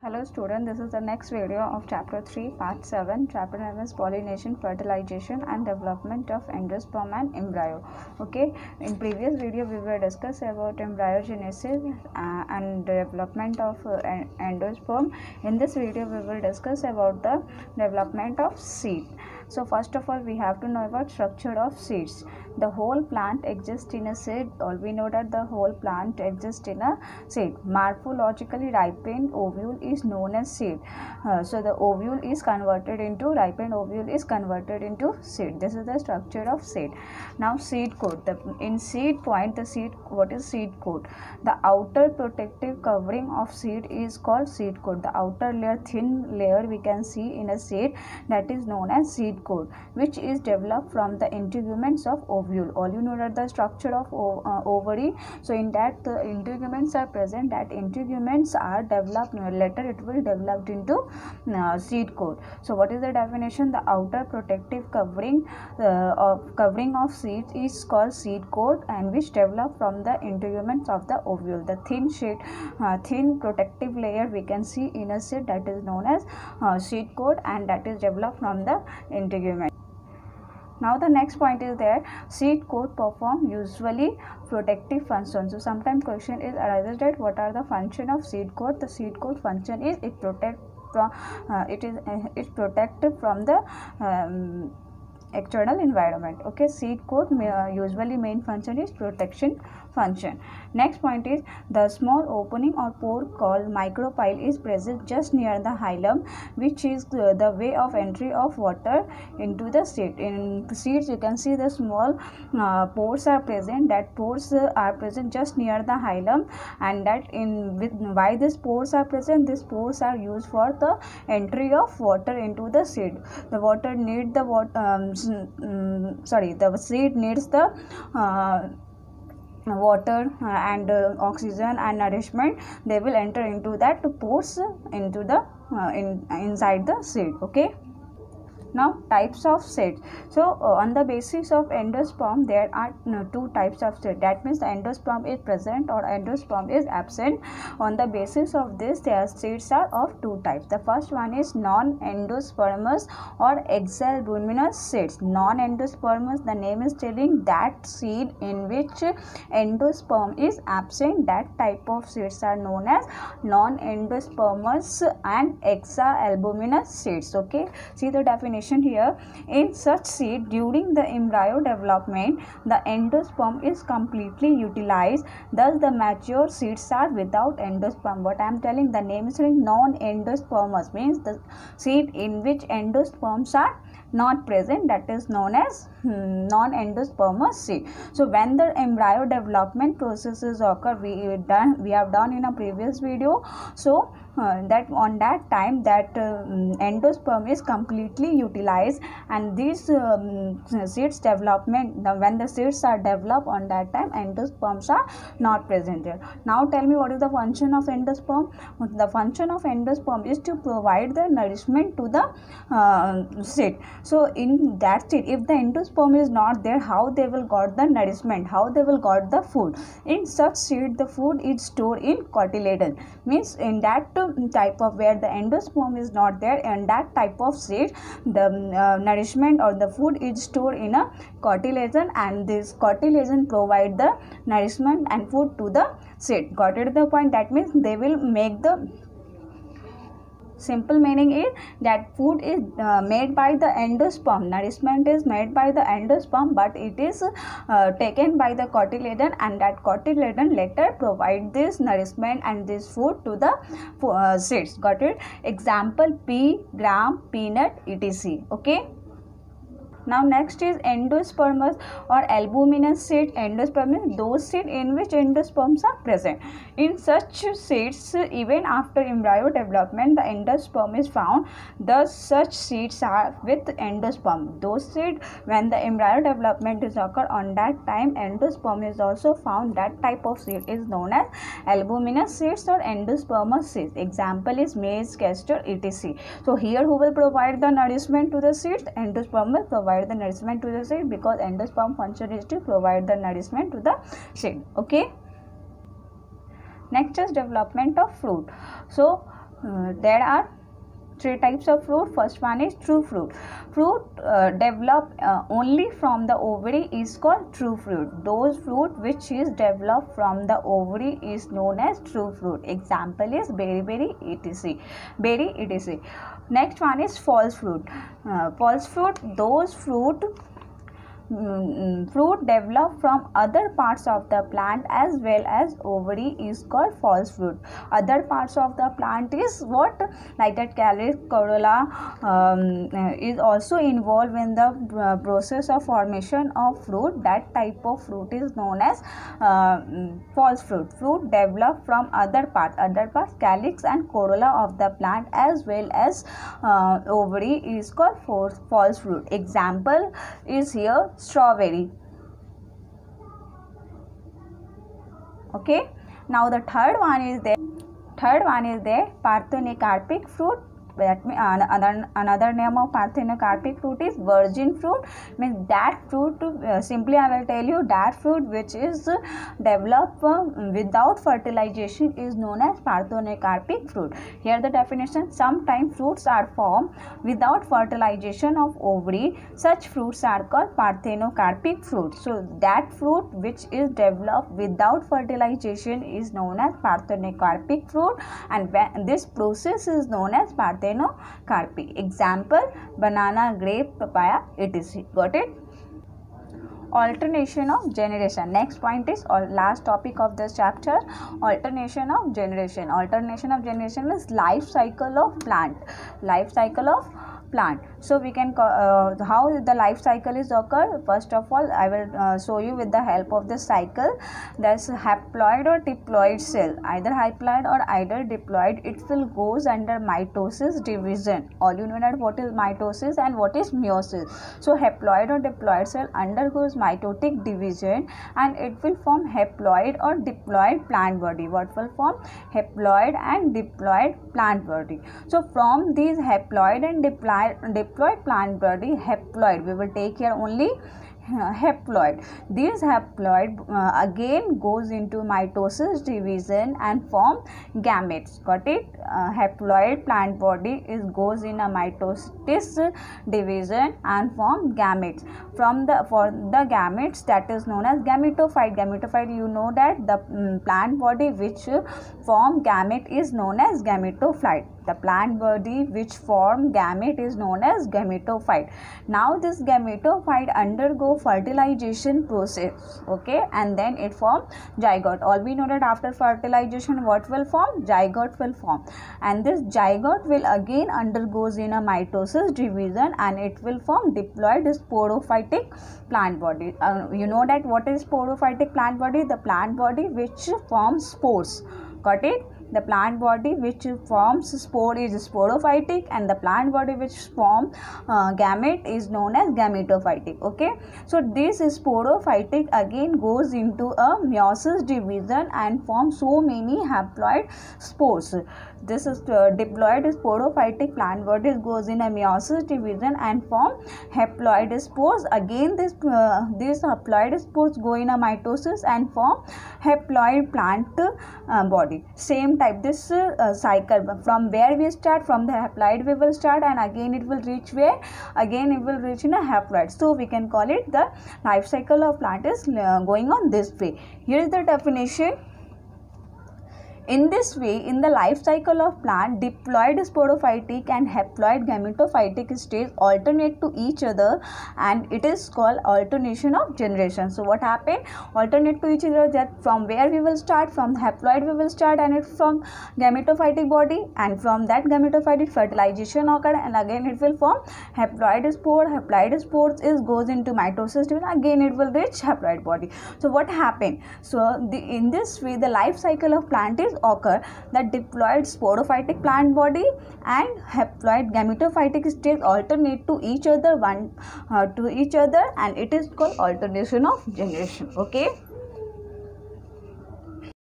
Hello student, this is the next video of chapter 3 part 7. Chapter name is pollination, fertilization and development of endosperm and embryo. Okay, in previous video we were discussing about embryogenesis and development of endosperm. In this video we will discuss about the development of seed. So first of all we have to know about structure of seeds. The whole plant exists in a seed, or we know that the whole plant exists in a seed. Morphologically ripened ovule is known as seed. So the ovule is converted into ripened ovule is converted into seed. This is the structure of seed. Now seed coat. In seed point, the seed, what is seed coat? The outer protective covering of seed is called seed coat. The outer layer, thin layer we can see in a seed, that is known as seed coat, which is developed from the integuments of ovule. All you know that the structure of ovary. So in that the integuments are present. That integuments are developed. Later it will develop into seed coat. So what is the definition? The outer protective covering of seeds is called seed coat, and which develop from the integuments of the ovule. The thin protective layer we can see in a seed, that is known as seed coat, and that is developed from the integument. Now the next point is there, seed coat perform usually protective function. So sometimes question is arises that what are the function of seed coat? The seed coat function is it protect from it protected from the external environment. Okay, seed coat usually main function is protection function. Next point is the small opening or pore called micropyle is present just near the hilum, which is the way of entry of water into the seed. In seeds you can see the small pores are present. That pores are present just near the hilum, and that why these pores are present? These pores are used for the entry of water into the seed. The water need the the seed needs the water and oxygen and nourishment. They will enter into that pores into the inside the seed. Okay. Now types of seeds. So on the basis of endosperm there are two types of seed. That means the endosperm is present or endosperm is absent. On the basis of this, their seeds are of two types. The first one is non-endospermous or exalbuminous seeds. Non-endospermous, the name is telling that seed in which endosperm is absent. That type of seeds are known as non-endospermous and exalbuminous seeds. Okay, see the definition here. In such seed, during the embryo development, the endosperm is completely utilized. Thus, the mature seeds are without endosperm. What I am telling, the name is non-endospermous, means the seed in which endosperms are not present, that is known as non-endospermous seed. So when the embryo development processes occur, we have done in a previous video. So that on that time that endosperm is completely utilized, and these seeds development, when the seeds are developed, on that time endosperms are not present there. Now tell me, what is the function of endosperm? The function of endosperm is to provide the nourishment to the seed. So in that seed, if the endosperm is not there, how they will got the nourishment, how they will got the food? In such seed, the food is stored in cotyledon, means in that type of where the endosperm is not there, and that type of seed, the nourishment or the food is stored in a cotyledon, and this cotyledon provide the nourishment and food to the seed. Got it the point? That means they will make the simple meaning is that food is made by the endosperm, nourishment is made by the endosperm, but it is taken by the cotyledon, and that cotyledon later provide this nourishment and this food to the seeds. Got it? Example: pea, gram, peanut, etc. Okay. Now next is endospermous or albuminous seed. Endospermous, those seeds in which endosperms are present. In such seeds, even after embryo development, the endosperm is found. Thus, such seeds are with endosperm. Those seeds, when the embryo development is occur, on that time endosperm is also found. That type of seed is known as albuminous seeds or endospermous seeds. Example is maize, castor, etc. So here who will provide the nourishment to the seeds? Endosperm will provide the nourishment to the seed, because endosperm function is to provide the nourishment to the seed. Okay. Next is development of fruit. So there are three types of fruit. First one is true fruit. Fruit developed only from the ovary is called true fruit. Those fruit which is developed from the ovary is known as true fruit. Example is berry, etc. Berry, etc. Next one is false fruit. False fruit, those fruit developed from other parts of the plant as well as ovary is called false fruit. Other parts of the plant is what? Like that calyx, corolla is also involved in the process of formation of fruit. That type of fruit is known as false fruit. Fruit developed from other parts, calyx and corolla of the plant as well as ovary is called false fruit. Example is here strawberry. Okay, now the third one is there parthenocarpic fruit. That means another name of parthenocarpic fruit is virgin fruit. Means that fruit, simply I will tell you, that fruit which is developed without fertilization is known as parthenocarpic fruit. Here the definition: sometimes fruits are formed without fertilization of ovary. Such fruits are called parthenocarpic fruit. So that fruit which is developed without fertilization is known as parthenocarpic fruit, and this process is known as parthenocarpic. Example: banana, grape, papaya, etc. Got it? Alternation of generation. Next point is last topic of this chapter, alternation of generation. Alternation of generation is life cycle of plant. So we can how the life cycle is occur. First of all, I will show you with the help of this cycle. There's haploid or diploid cell, either haploid or either diploid. It will goes under mitosis division. All you know that what is mitosis and what is meiosis. So haploid or diploid cell undergoes mitotic division and it will form haploid or diploid plant body. What will form? Haploid and diploid plant body. So from these haploid and diploid plant body, haploid, we will take here only haploid. This haploid again goes into mitosis division and form gametes. Got it? Haploid plant body goes in a mitosis division and form gametes. For the gametes, that is known as gametophyte. Gametophyte, you know that the plant body which form gamete is known as gametophyte. The plant body which form gamete is known as gametophyte. Now this gametophyte undergo fertilization process, okay, and then it form zygote. All we know that after fertilization what will form? Zygote will form, and this zygote will again undergoes in a mitosis division and it will form diploid sporophytic plant body. You know that what is sporophytic plant body? The plant body which forms spores. Got it? The plant body which forms spore is sporophytic and the plant body which forms gamete is known as gametophytic. Okay, so this sporophytic again goes into a meiosis division and forms so many haploid spores. This is diploid sporophytic plant body goes in a meiosis division and form haploid spores. Again this haploid spores go in a mitosis and form haploid plant body. Same type, this cycle, from where we start, from the haploid we will start and again it will reach where? Again it will reach in a haploid. So we can call it the life cycle of plant is going on this way. Here is the definition. In this way, in the life cycle of plant, diploid sporophytic and haploid gametophytic stage alternate to each other and it is called alternation of generation. So what happened? Alternate to each other, that from where we will start, from haploid we will start and it from gametophytic body, and from that gametophytic fertilization occurred and again it will form haploid spore. Haploid spores goes into mitosis division, again it will reach haploid body. So what happened? So in this way the life cycle of plant is occur, that diploid sporophytic plant body and haploid gametophytic stage alternate to each other and it is called alternation of generation. Okay.